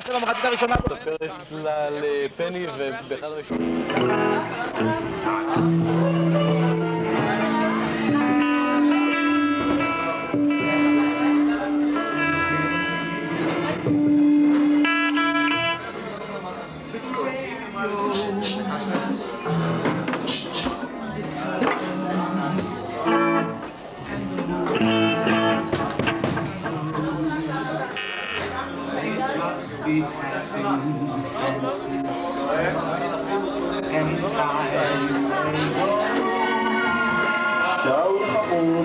נעשה במחצית הראשונה. ספר לפני ובאחד הראשונים. Be passing fences and time may go. שאול חמוד.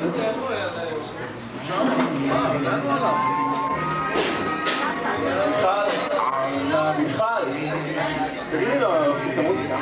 מיכל, תגידי לו, את המוזיקה.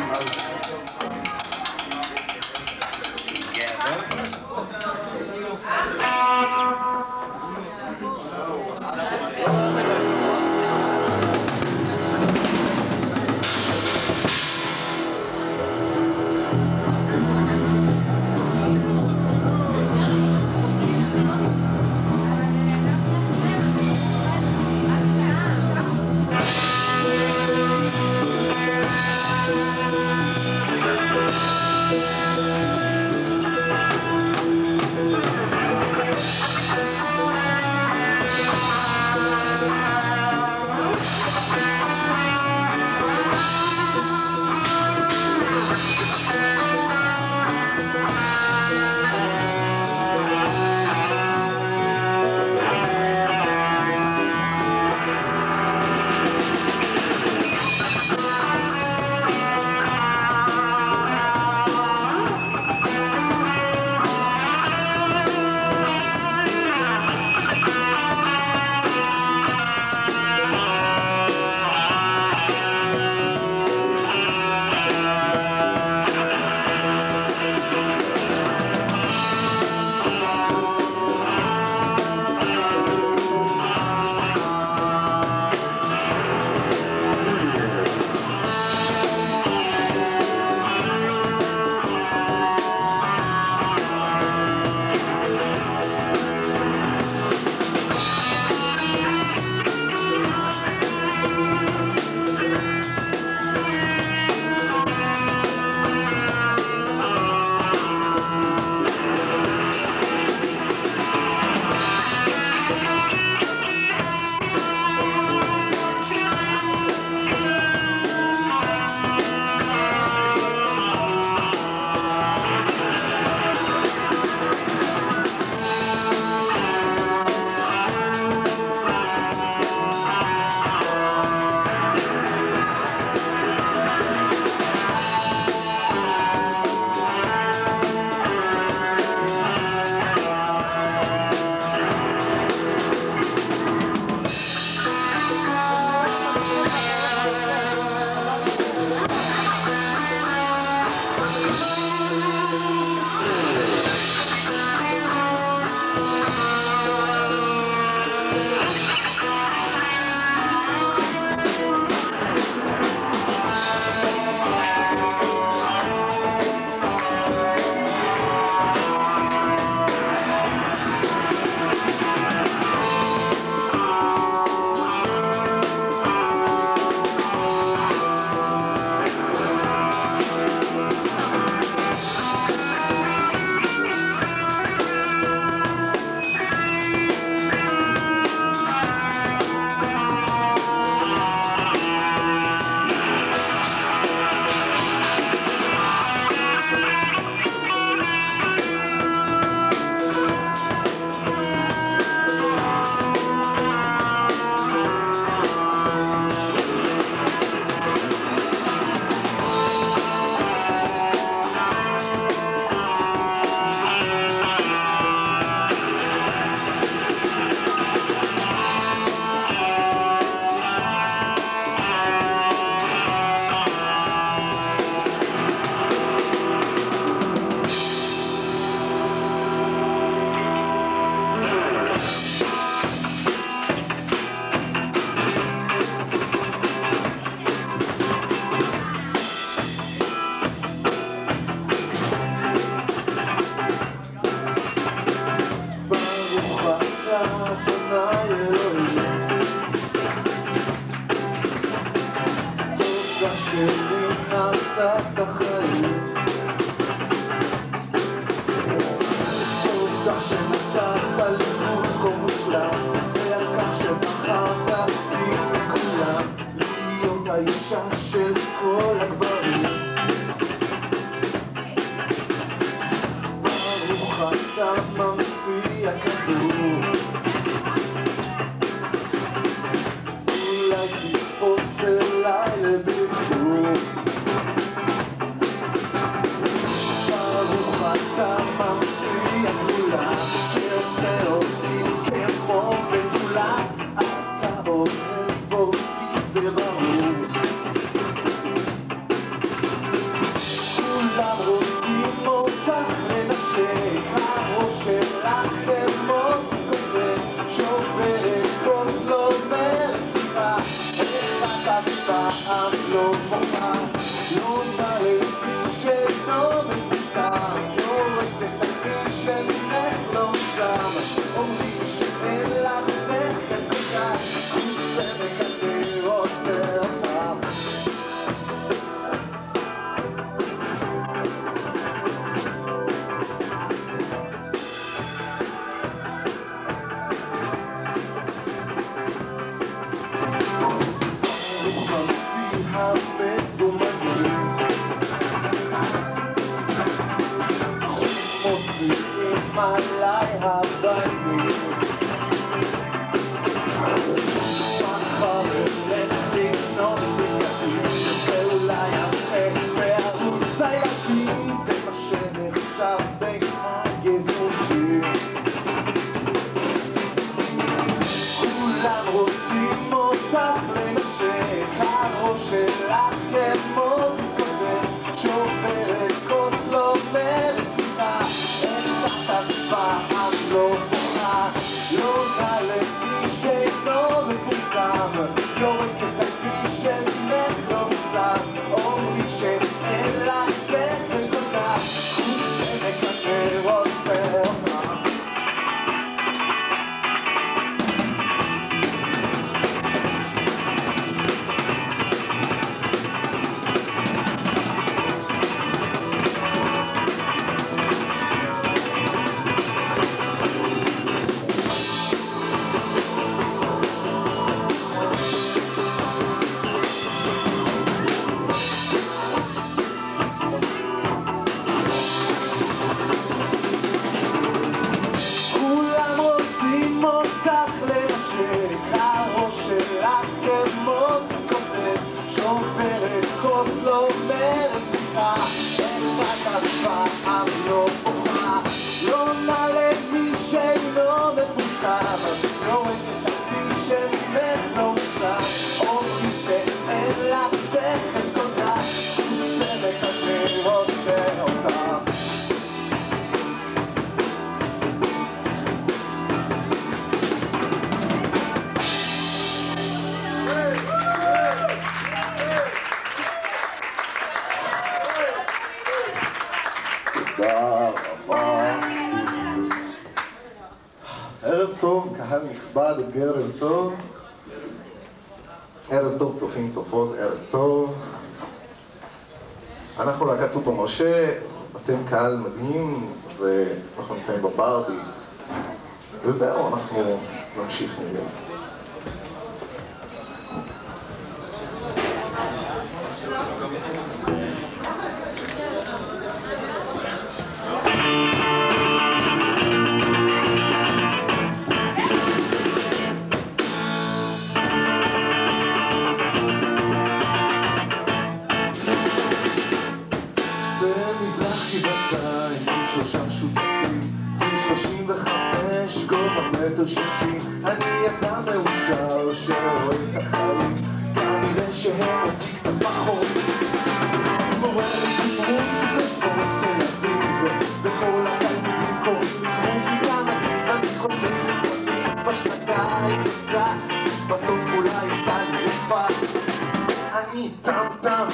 שלי נתת חיים. תודה שנתת לי מקום מושלם, ועל כך שבחרת בי מכולם, להיות האישה של כל הגברים. ברוך אתה ממציא הכדור, אולי תקפוץ אליי לביקור. ברוך אתה ממציא הכדולה, שעושה אותי כחום בתולה. אתה אוהב אותי זה ברור, כולם רוצים אותך לנשק, הראש שלך כמו סקופר, שוברת כוס לא אומרת סליחה. איך את פעם לא מוכנה, לא נעלת שלא מפוצם, יורקת הכי שממך לא שם. אומרים שאין לך שכל כל כך, זה מקטר עושה אותם. המזומנים מוציאים עליי הבנים, מחר אלך לקנות בגדים, ואולי אחרי בערוץ הילדים, זה מה שנחשב בין היהודים. כולם רוצים אותך לנשק, הראש שלך כמו כזה, שוברת כוס לא אומרת סליחה. איך את פעם לא בוכה, לא נעלת מי שאינו מפורסם, יורקת הכי שממך לא מוצם. אומרים שאין לך שכל כל כך, זה מקטר עושה אותם. כולם רוצים אותך לנשק, הראש שלך כמו סקופר, שוברת כוס לא אומרת סליחה. איך את פעם לא בוכה, לא נעלת מי שאינו מפורסם, יורקת הכי שממך לא מוצם. אומרים שאין לך שכל כל כך, זה מקטר עושה אותם. תודה רבה. ערב טוב, קהל נכבד, ערב טוב. ערב טוב, צופים צופות, ערב טוב. אנחנו להקת סופר משה, אתם קהל מדהים, ואנחנו נמצאים בברבי. וזהו, אנחנו נמשיך נראה. במזרחי בציים, עם 3 שותפים, עם 35 גובה 1.60 מטר. אני אדם מאושר שרואה את החיים, כנראה שהם אותי קצת פחות. מורה לסיפורים בצפון תל אביב, וכל התלמידים קוראים לי גם אני חוזר לצפים בשנתיים קצת, בסוף אולי יצא לי לצפת. אני טם-טם,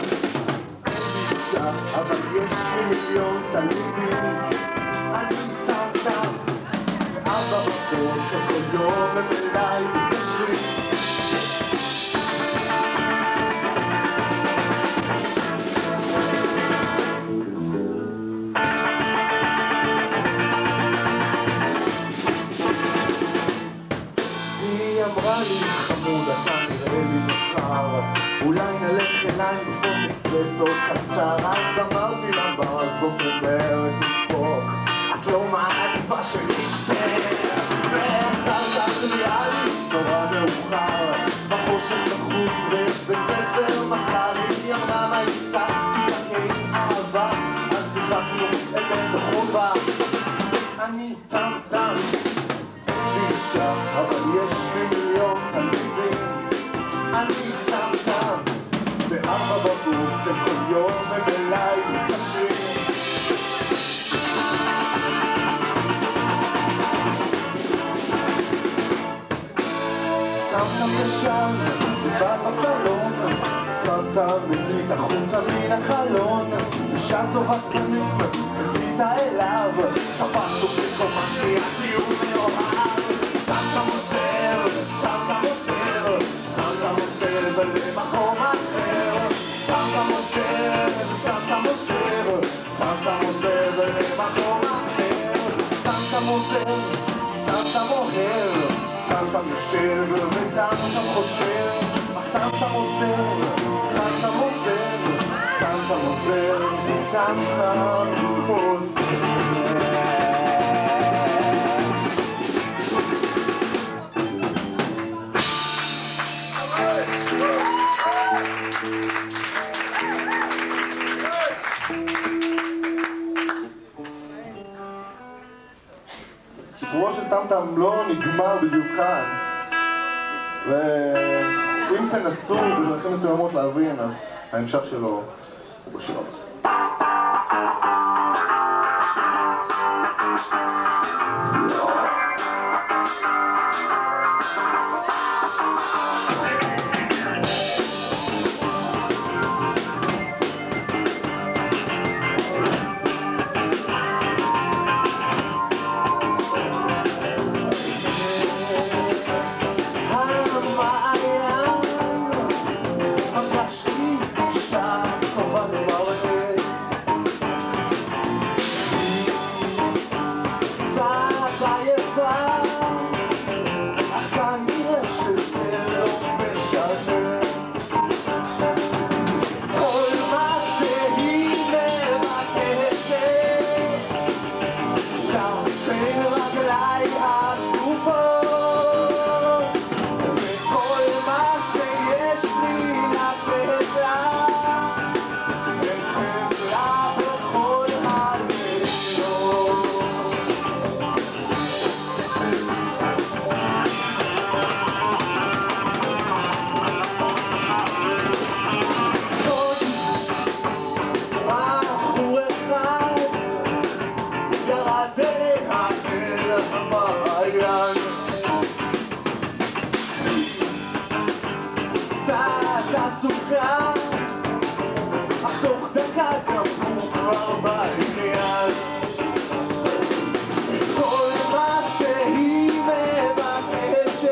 אבל יש לי מיליון תלמידים. אני טם-טם, ואבא בבוקר כל יום הם אליי מתקשרים. חמוד, אתה נראה לי מוכר. אולי נלך אליי בפוק אספרסו קצר. אז אמרתי לה בסוף לדרך לפוק, את לא מעדיפה שנשתה. ואחר נראה לי נורא מאוחר, בחושך בחוץ ויש בית ספר מחר. היא אמרה מה יצא, תשחקי אהבה, אז שיחקנו אמת וחובה. אני טם אישה, אבל יש 2 מיליון תלמידים. אני טם ב4 בבוקר כל יום הם אליי מתקשרים. טם ישר, לבד בסלון, טם מביט החוצה מן החלון. אישה טובת פנים, הביטה אליו, תפס אותי כל מה שיחתי ומאוהב. טם עוזר, טם עוזר, טם עוזר ולמקום אחר. טם עוזר, טם עוזר, טם עוזר ולמקום אחר. טם עוזר, טם אוהר, טם יושב וטם חושב. אך טם עוזר, טם עוזר, טם עוזר, טם עוזר. סיפורו של טם לא נגמר בדיוק כאן, ואם תנסו בדרכים מסוימות להבין, אז ההמשך שלו הוא בשיר הבא. אך תוך דקה גם הוא כבר בעניין. כל מה שהיא מבקשת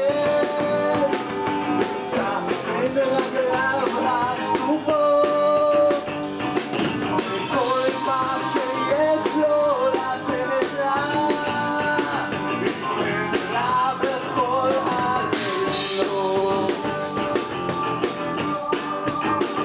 נמצא בין רגליו השטוחות. כל מה שיש לו לתת לה, ייתן לה בכל הלילות.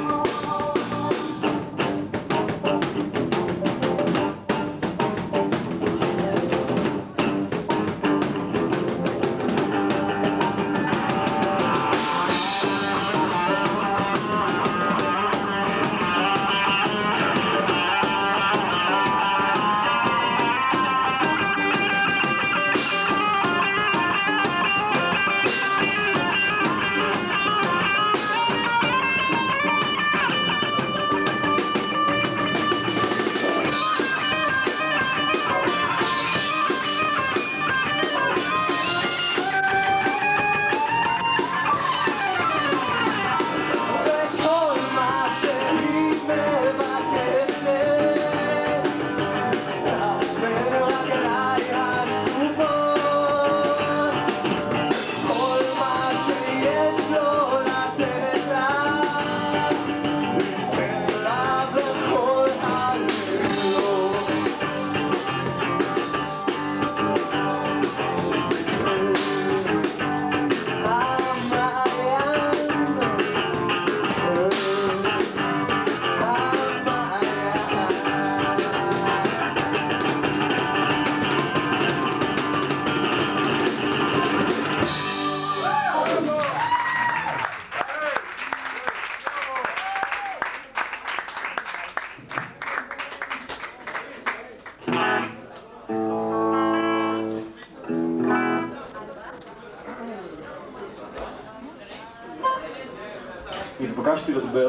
התבקשתי לדבר.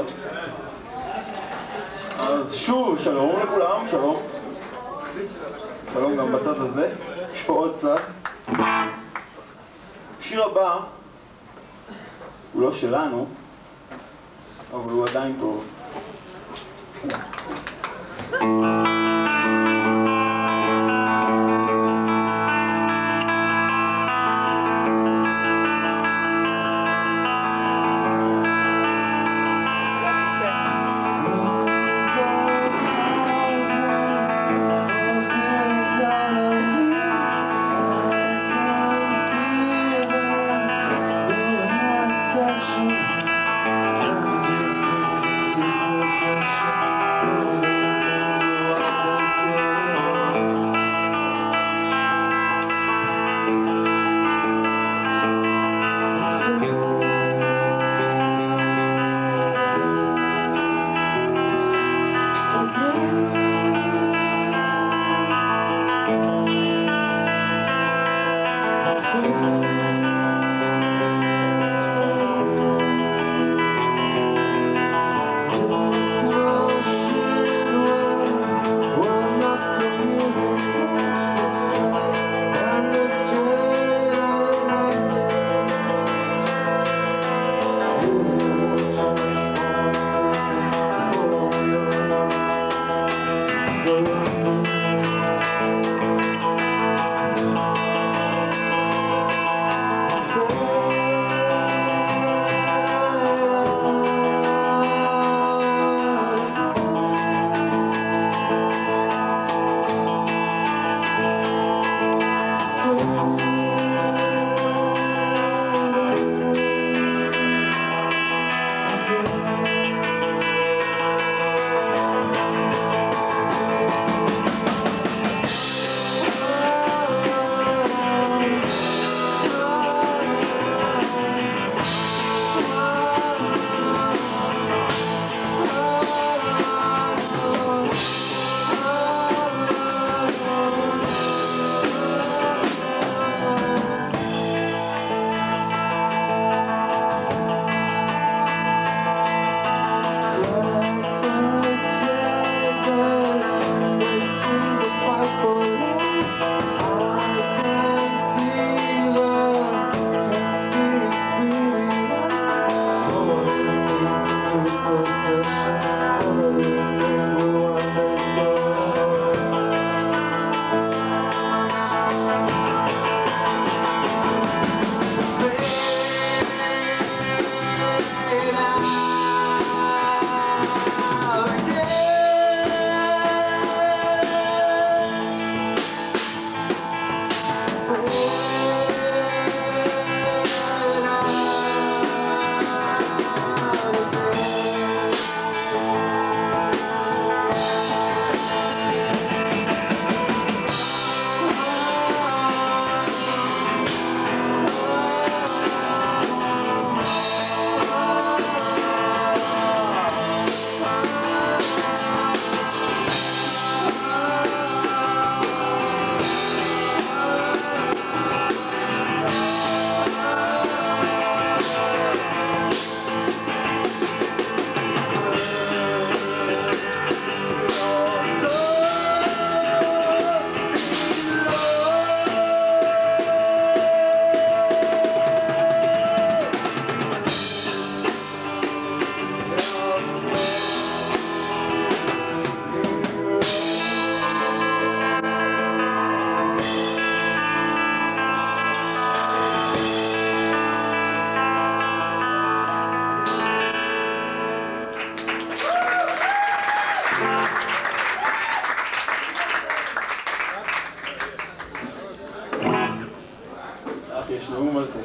אז שוב, שלום לכולם, שלום. שלום גם בצד הזה, יש פה עוד צד. השיר הבא הוא לא שלנו, אבל הוא עדיין טוב. יש נאום על זה.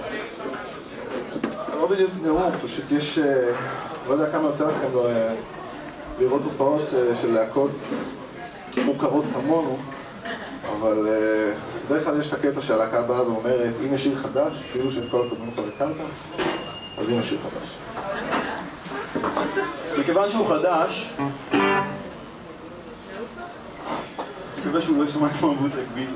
לא בדיוק נאום, פשוט יש... לא יודע כמה יוצא לכם לראות תופעות של להקות מוכרות כמונו, אבל בדרך כלל יש את הקטע שהלהקה באה ואומרת, אם יש שיר חדש, כאילו שאת כל הקודמים כבר הכרת, אז הנה שיר חדש. מכיוון שהוא חדש, מקווה שהוא לא ישמע כמו בוטלק ביטלס.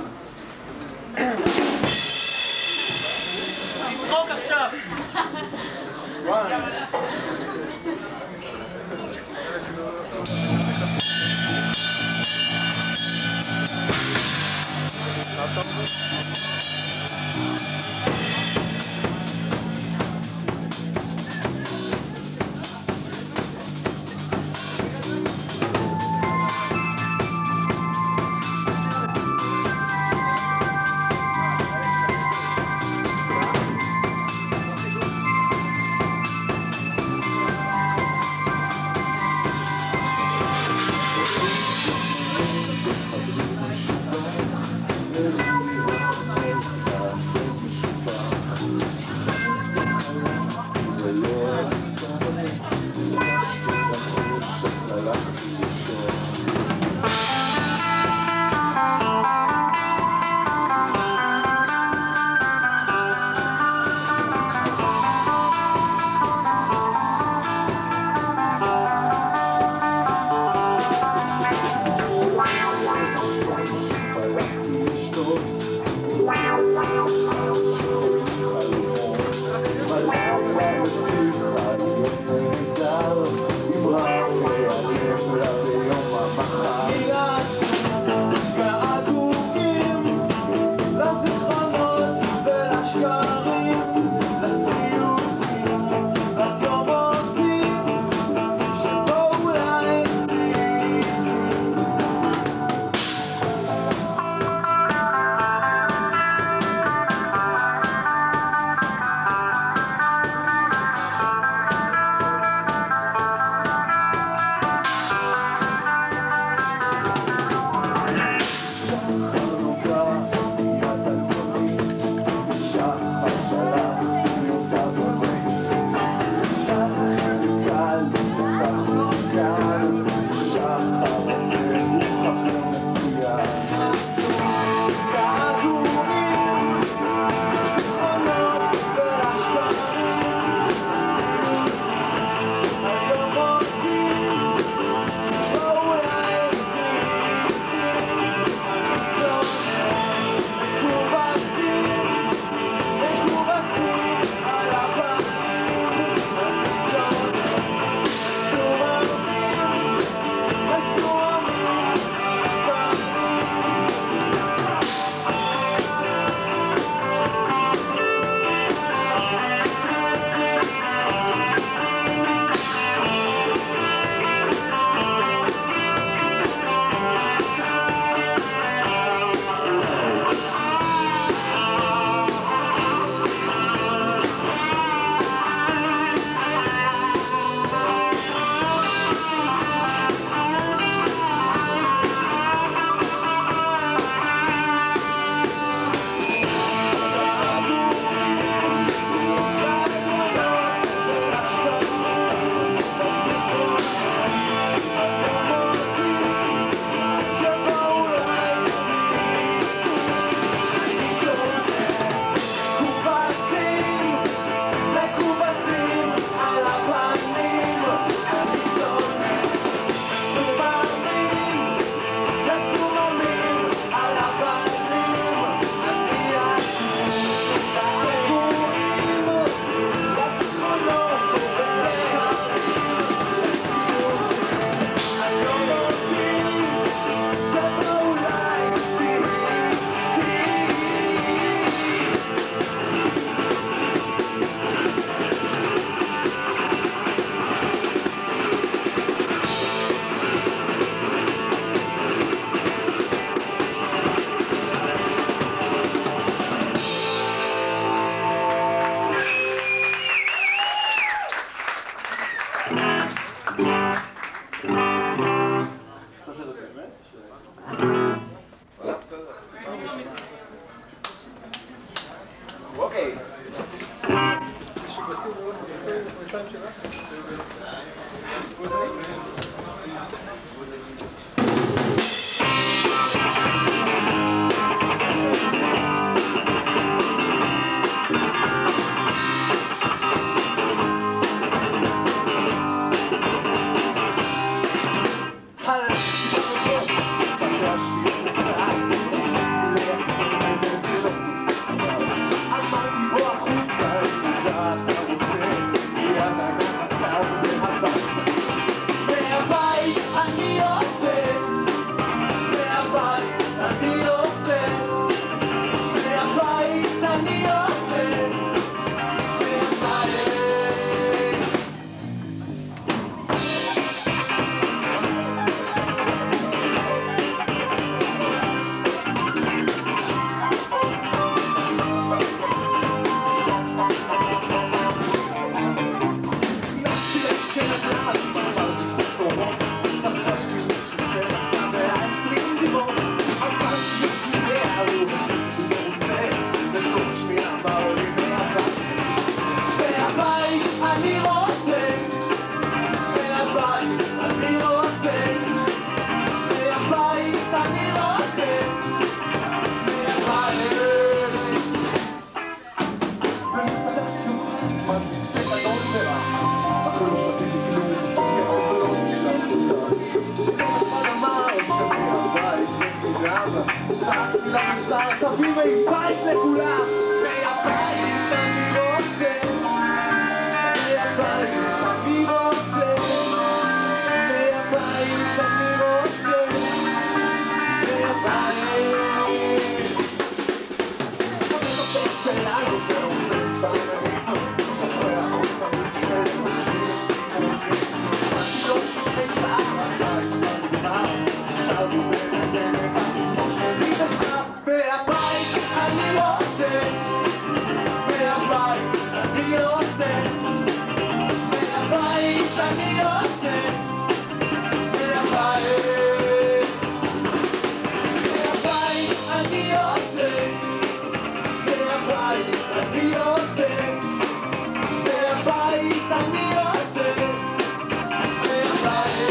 תצחוק עכשיו! Yeah. בית, בית לכולם, מהבית אני רוצה, מהבית אני רוצה, מהבית אני רוצה, מהבית שלנו ועושה פעם אחרי החוץ המוצא מוצאים אני לא תהיה שעה הבית עכשיו הוא בנדמת המסור שלי עכשיו מהבית אני רוצה מהבית אני רוצה מהבית אני רוצה מהבית אני רוצה מהבית אני רוצה מהבית אני רוצה מהבית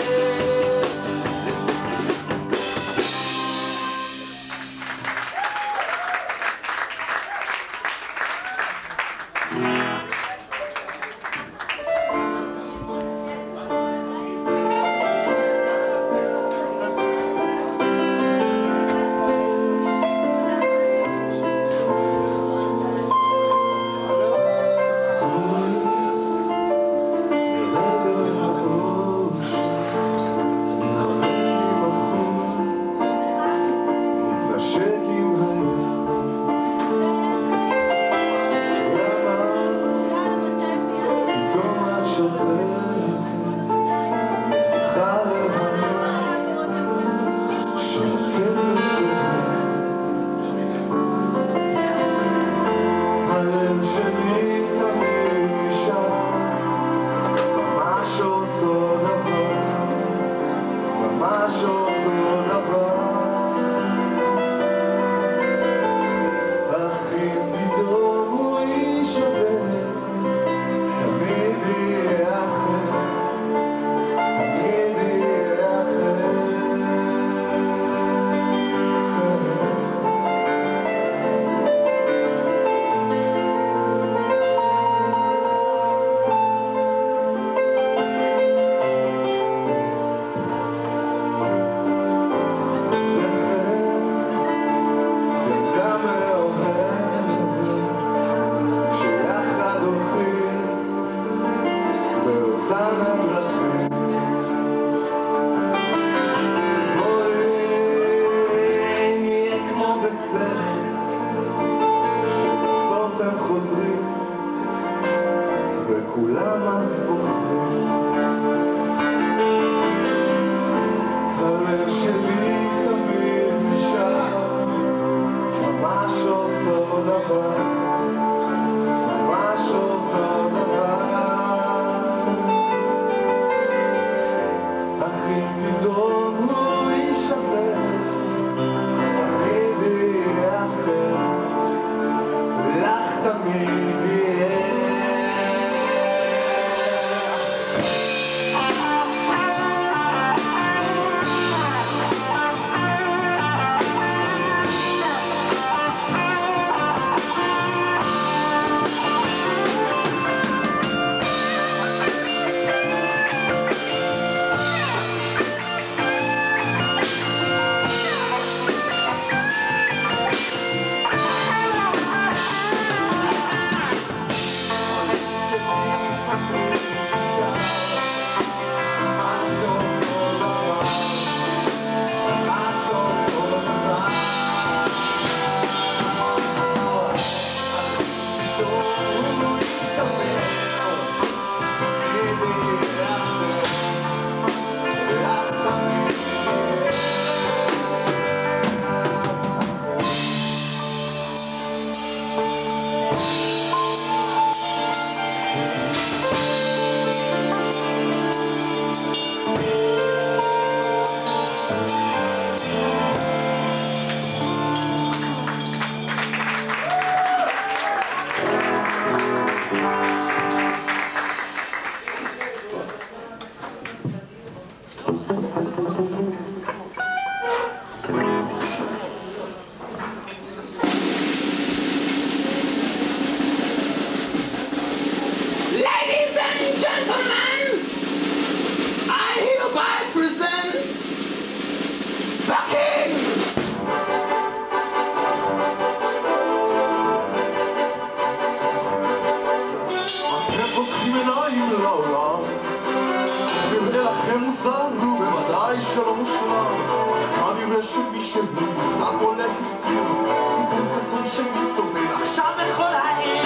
נראה לכם מוזר, נו בוודאי שלא מושלם. כנראה שמישהו ניסה פה להסתיר סיפור קסום שמסתובב עכשיו בכל העיר.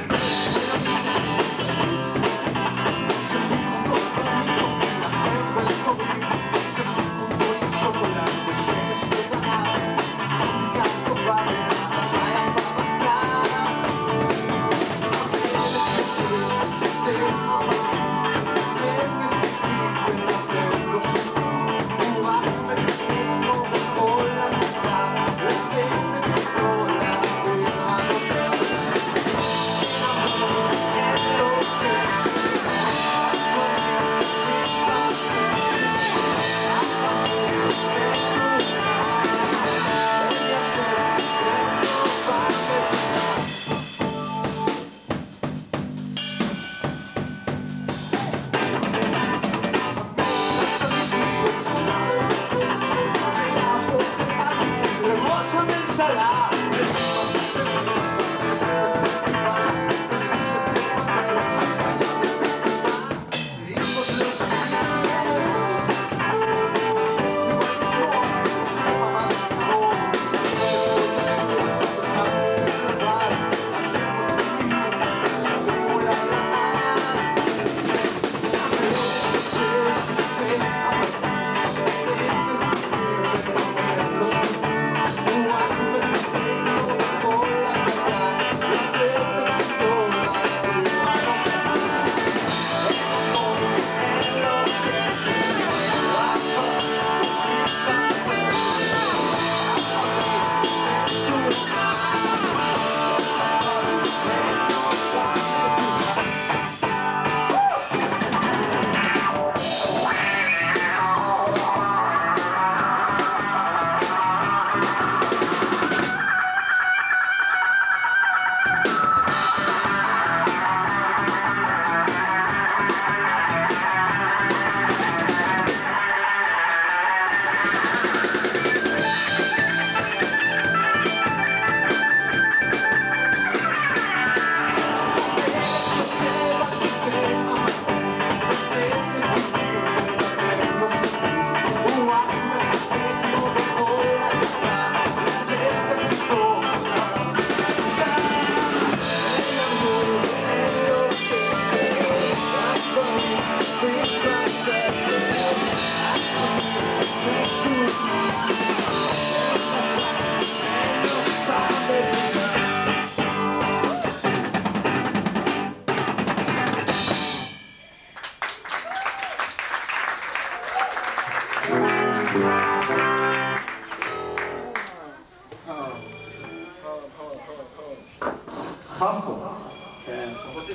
חם פה. כן.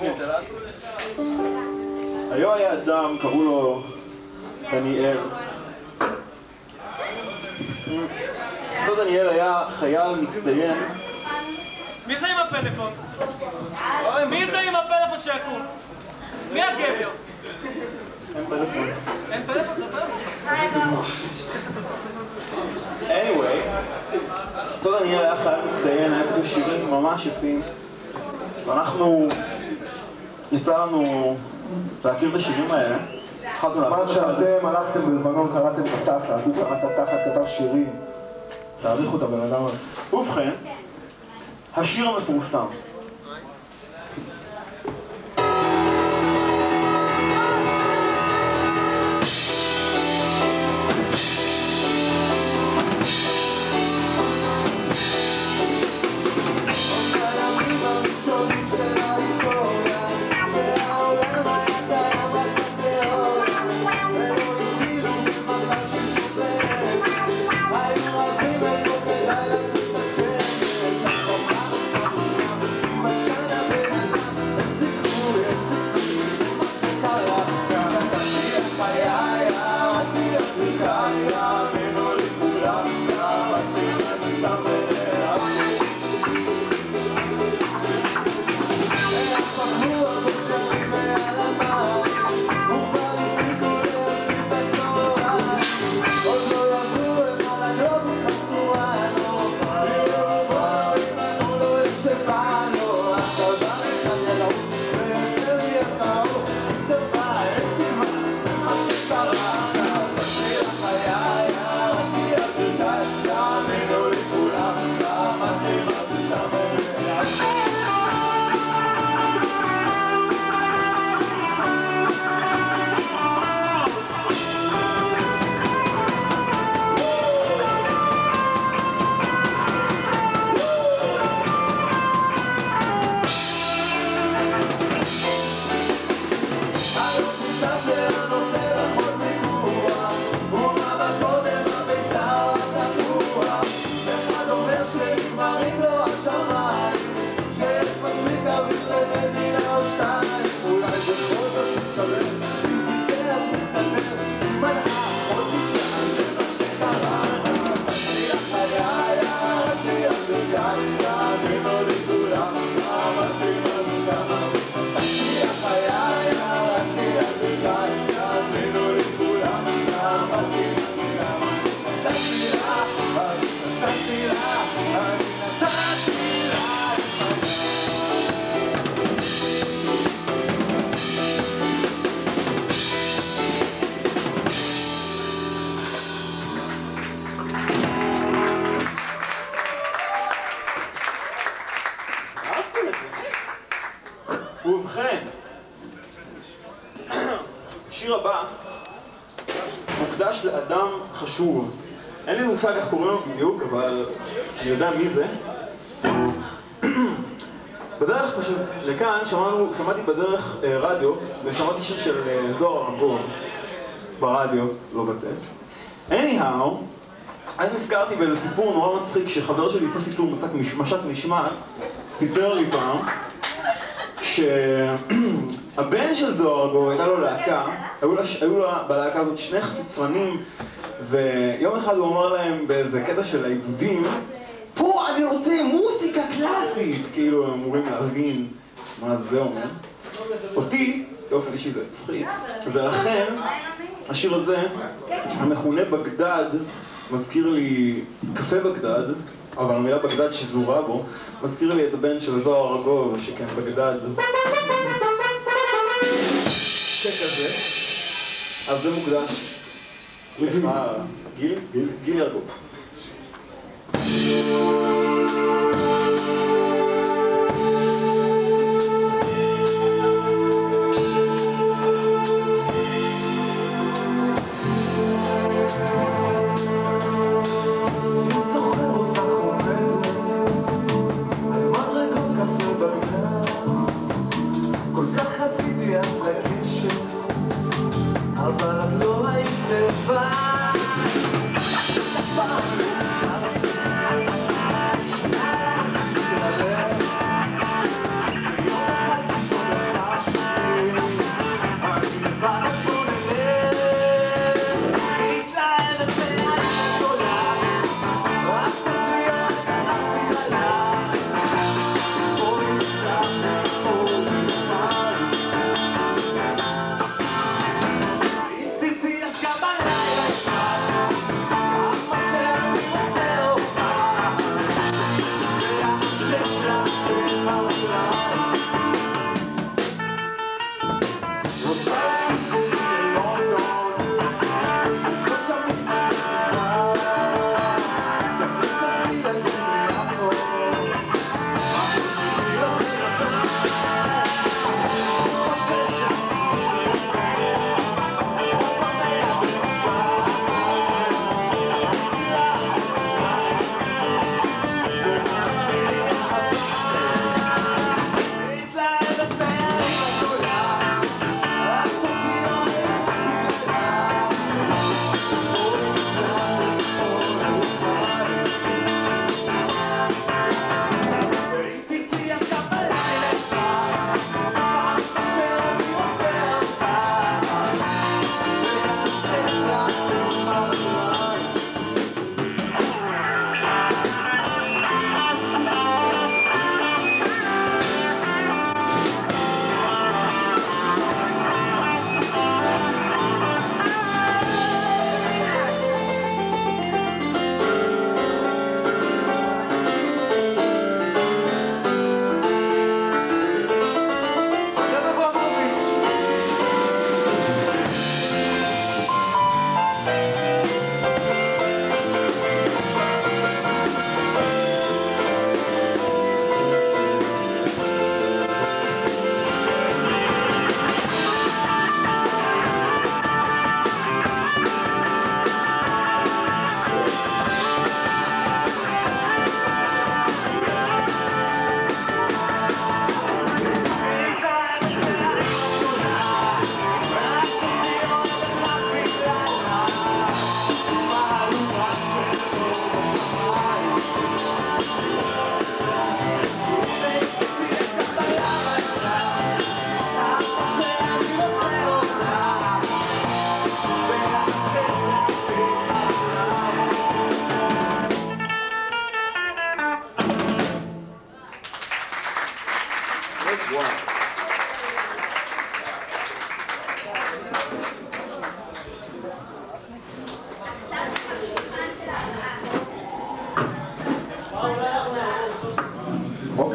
היו היה אדם, קראו לו דניאל. אותו דניאל היה חייל מצטיין. מי זה עם הפלאפון? מי זה עם הפלאפון שיקום? מי הגבר? אין פלאפון. אין פלאפון? זה פלאפון. anyway, אותו דניאל היה חייל מצטיין, היה כתוב שירים ממש יפים. ואנחנו, יצא לנו להכיר את השירים האלה. בזמן שאתם הלכתם בלבנון, קראתם את התחת, הוא קרא את התחת, כתב שירים. תעריכו את הבן אדם הזה. ובכן, השיר המפורסם. תחושה שהנושא לכל ויכוח ומה בקודם הביצה או התפוח אחד אומר שנגמרים לו השמיים שיש מספיק אוויר למדינה או שתיים אולי בכל זאת מתקבל אם תצא אז מסתבר מנעה עוד תשעה זה מה שקרה אני לחיי ירדתי על ברכיים תאמינו לי כולם אמרתי לנו כמה אני לחיי ירדתי על ברכיים תאמינו לי כולם אמרתי לנו כמה נתתי לה, אני נתתי לה, אני נתתי לה ובכן, השיר הבא מוקדש לאדם חשוב. אין לי מושג איך קוראים לו בדיוק, אבל אני יודע מי זה. בדרך פשוט לכאן שמעתי בדרך רדיו, ושמעתי שיר של זוהר ארגוב ברדיו, לא בטף. anyhow, אז נזכרתי באיזה סיפור נורא מצחיק שחבר שלי עשה סיפור משק משמעת, סיפר לי פעם שהבן של זוהר ארגוב הייתה לו להקה, היו לה בלהקה הזאת שני חצוצרנים ויום אחד הוא אמר להם באיזה קטע של העיבודים פה אני רוצה מוסיקה קלאסית, כאילו הם אמורים להבין מה זה אומר. אותי, באופן אישי זה הצחיק, ולכן השיר הזה, המכונה בגדד, מזכיר לי קפה בגדד, אבל המילה בגדד שזורה בו, מזכיר לי את הבן של זוהר ארגוב, שכן בגדד שכזה, אז זה מוקדש גילי ארגוב. אבל את לא היית לבד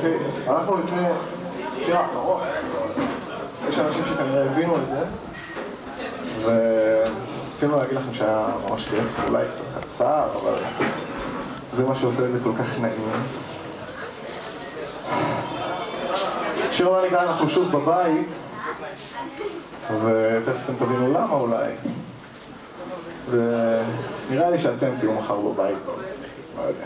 אוקיי, אנחנו לפני שיר האחרון. יש אנשים שכנראה הבינו את זה, ורצינו להגיד לכם שהיה ממש כיף, אולי קצת קצר, אבל זה מה שעושה את זה כל כך נעים. שיר הבא נקרא אנחנו שוב בבית, ותכף אתם תבינו למה אולי. ונראה לי שאתם תהיו מחר בבית, לא יודע.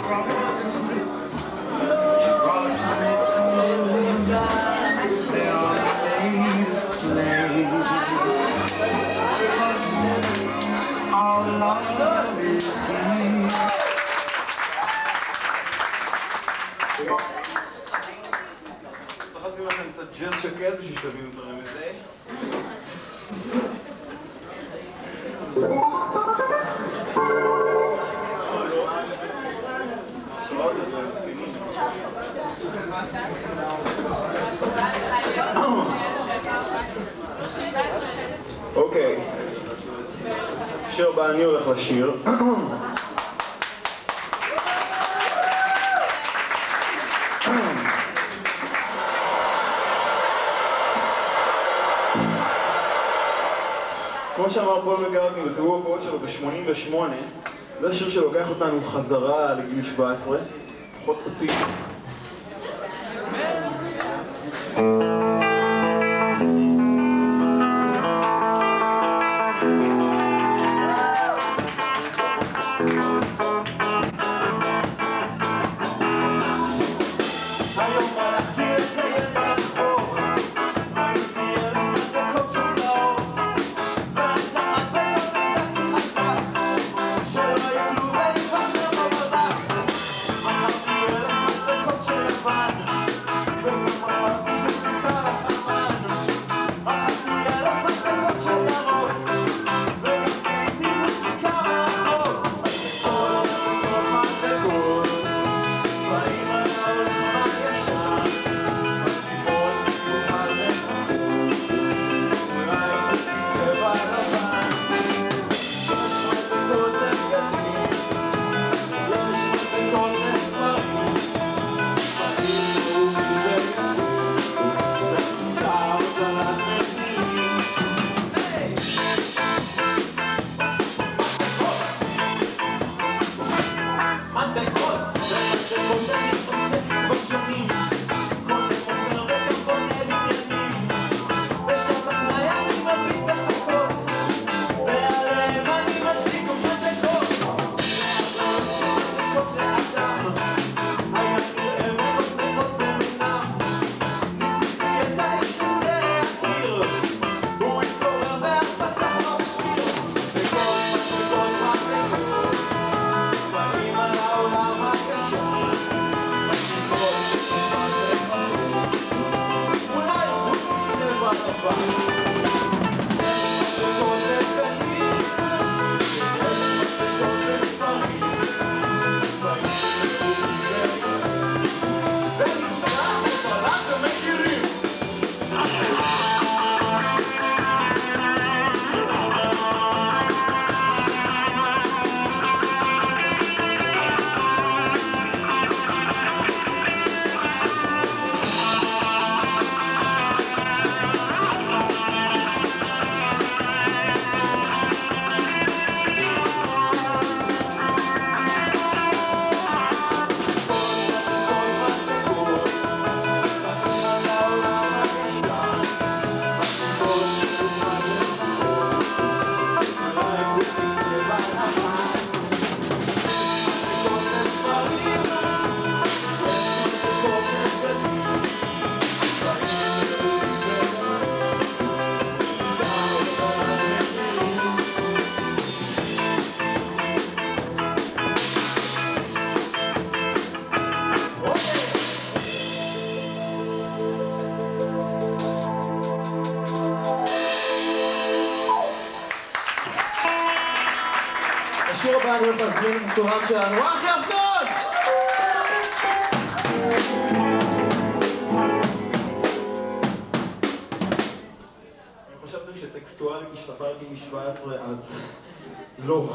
צריך לשים לכם קצת ג'אז שקט בשביל שתבינו את הרמז הזה. אוקיי, שיר הבא אני הולך לשיר. כמו שאמר פול מקרטני בסיבוב ההופעות שלו ב-88, זה שיר שלוקח אותנו חזרה לגיל 17, פחות אותי. השיר הבא אני הולך להזמין את הסורן שלנו, אחי אבנון! אני חשבתי שטקסטואלית השתפרתי מ-17 אז לא.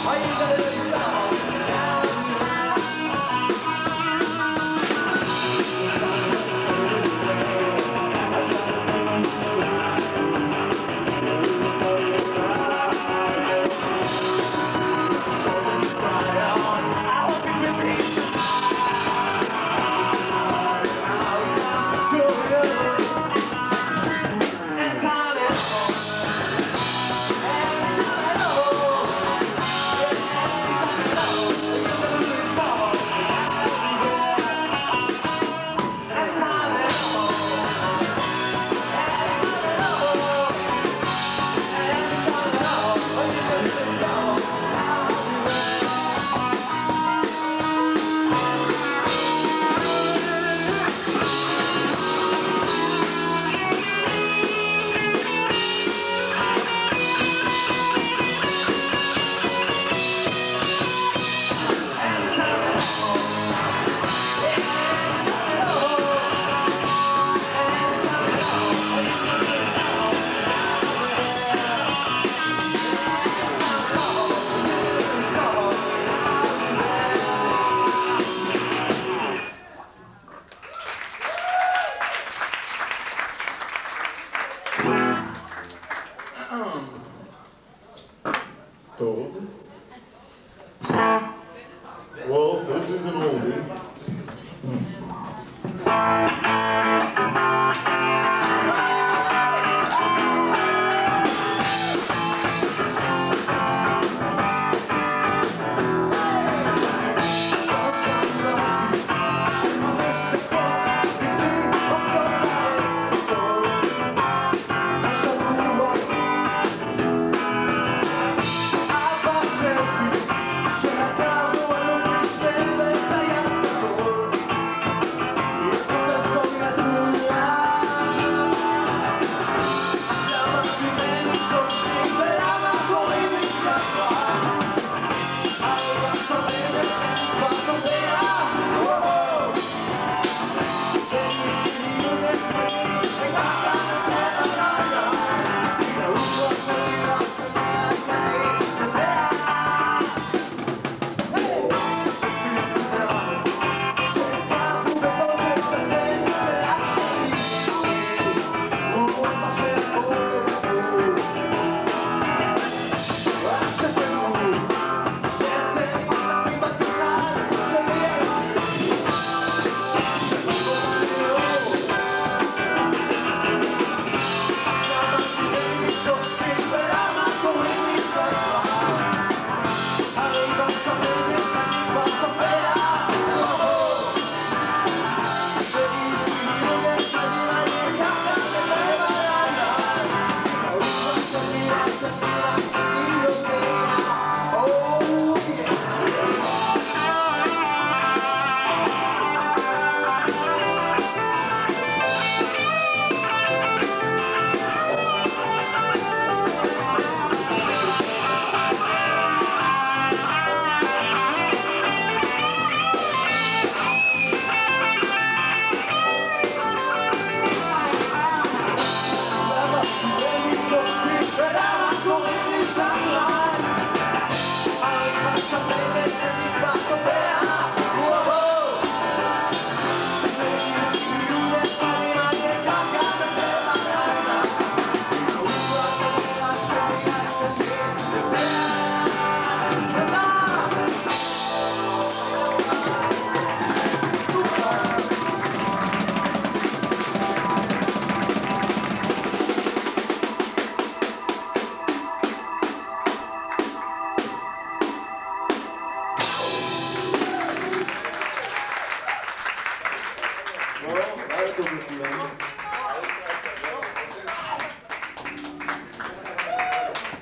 Well, this is an oldie.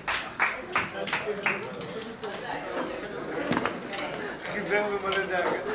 חיוור ומלא דאגה.